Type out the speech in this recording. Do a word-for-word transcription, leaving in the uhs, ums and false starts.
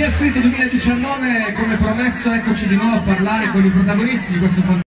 Via Street duemiladiciannove, come promesso, eccoci di nuovo a parlare con i protagonisti di questo fantastico